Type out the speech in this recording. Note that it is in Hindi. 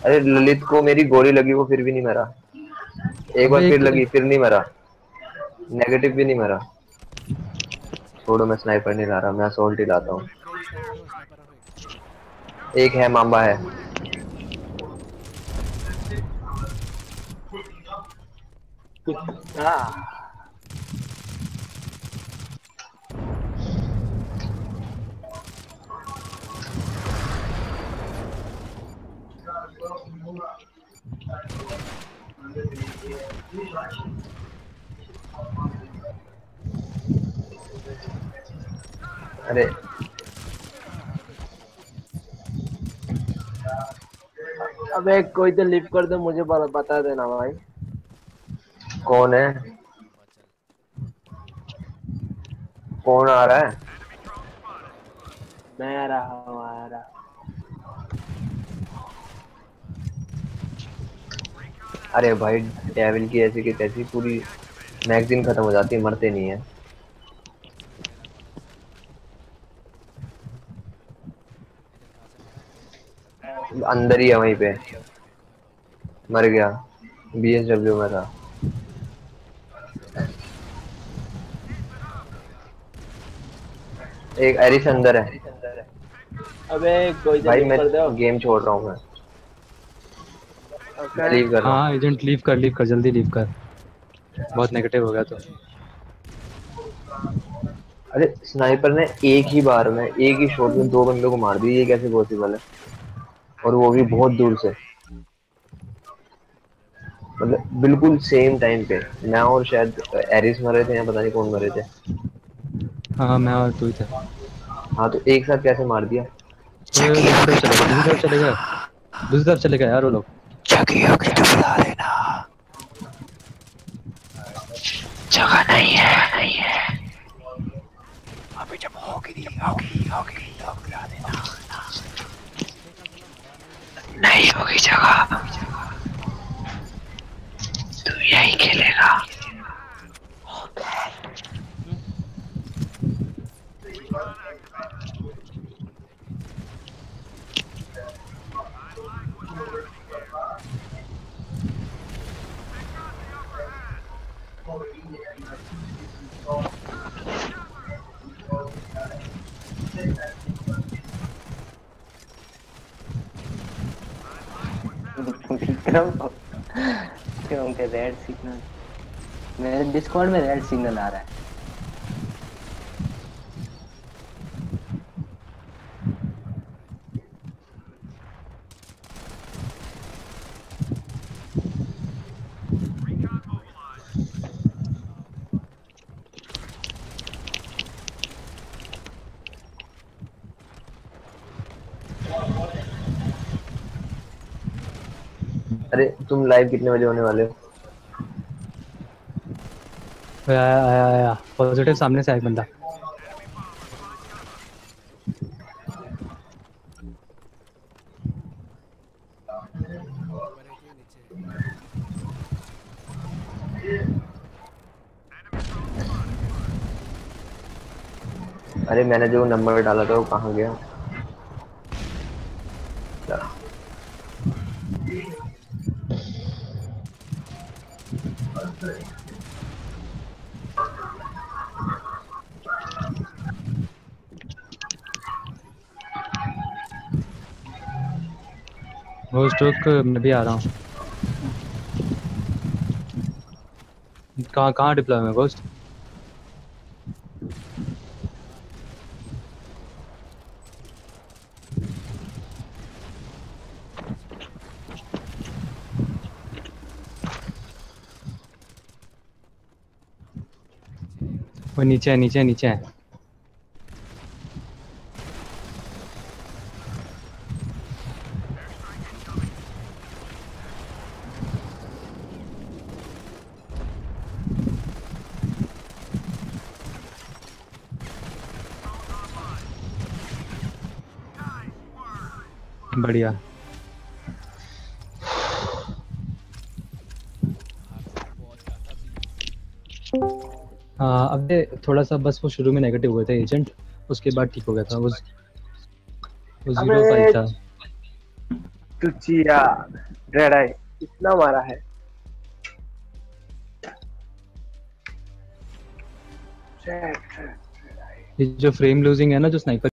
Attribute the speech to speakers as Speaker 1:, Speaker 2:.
Speaker 1: अरे ललित को मेरी गोली लगी, वो फिर भी नहीं मरा। एक बार
Speaker 2: अबे
Speaker 1: फिर
Speaker 2: एक
Speaker 1: लगी, फिर नहीं मरा। नेगेटिव भी नहीं मरा। छोड़ो, मैं स्नाइपर नहीं ला रहा, मैं असोल्ट ही लाता हूँ।
Speaker 3: फेंक स्नाइपर को, स्नाइपर को फेंक।
Speaker 1: एक है, मांबा है।
Speaker 4: कुत्ता।
Speaker 1: अरे
Speaker 4: अबे कोई तो लिफ्ट कर दो, मुझे बता देना भाई।
Speaker 1: कौन है?
Speaker 3: चल
Speaker 1: कौन आ रहा है?
Speaker 3: मैं हूँ।
Speaker 4: मैं आ रहा हूँ, आ रहा।
Speaker 1: अरे भाई, डेविल की ऐसी की तैसी पूरी मैगजीन खत्म हो जाती है, मरते नहीं है।
Speaker 3: कौन सा मेरा कौन सा? एजेंट कहाँ से मारा?
Speaker 1: अंदर ही है, वहीं पे।
Speaker 3: देखो मैं तो ऊपर ही था।
Speaker 1: मर गया। बीएसडब्ल्यू में था। एक एरिस अंदर है।
Speaker 4: अबे कोई तो
Speaker 1: भाई
Speaker 4: लिफ्ट
Speaker 1: मैं
Speaker 4: कर दो।
Speaker 1: गेम छोड़ रहा हूँ। मैं
Speaker 4: ओके।
Speaker 1: लीव कर रहा हूँ।
Speaker 2: हाँ एजेंट लीव कर जल्दी लीव कर। बहुत नेगेटिव हो गया तो।
Speaker 3: ओके।
Speaker 1: अरे स्नाइपर ने एक ही बार में, एक ही शॉट में दो बंदों को मार दिया, ये कैसे पॉसिबल है? और वो भी बहुत दूर से। मतलब बिल्कुल सेम टाइम पे। मैं और शायद एरिस मरे थे, या पता नहीं कौन मरे थे।
Speaker 2: हाँ मैं और तू ही थे।
Speaker 1: हाँ, तो एक साथ कैसे मार दिया?
Speaker 2: वो दूसरी तरफ चले गए, दूसरी तरफ चले गए, दूसरी तरफ चले गए यार वो लोग।
Speaker 1: जगी होगी तो बुला लेना। जगह नहीं है, नहीं है। अभी जब होगी होगी होगी तो बुला देना।
Speaker 3: देखा साला मरा नहीं फिर भी।
Speaker 1: नहीं होगी जगह, तू यही खेलेगा।
Speaker 4: विक्रम क्यों के रेड सिग्नल, मेरे डिस्कॉर्ड में रेड सिग्नल आ रहा है।
Speaker 1: अरे तुम लाइव कितने बजे होने वाले हो?
Speaker 2: आया आया आया पॉजिटिव, सामने से आया एक बंदा।
Speaker 3: ऊपर है कि नीचे है?
Speaker 1: अरे मैंने जो नंबर डाला था वो कहाँ गया?
Speaker 2: वो स्ट्रोक मैं भी आ रहा हूँ। कहाँ कहाँ डिप्लॉय में घोस्ट?
Speaker 3: हाँ। नीचे है ऊपर
Speaker 2: वो
Speaker 3: है।
Speaker 2: नीचे है, नीचे है, नीचे है। बढ़िया।
Speaker 3: बाहर से भी बहुत ज्यादा भीड़ थी।
Speaker 2: हाँ अबे थोड़ा सा बस वो शुरू में नेगेटिव हुए थे एजेंट, उसके बाद ठीक हो गया था। वो
Speaker 4: अबे
Speaker 2: जीरो फाइव था।
Speaker 5: तुचिया रेड आई इतना मारा है।
Speaker 2: ये जो फ्रेम लूजिंग है ना जो स्नाइपर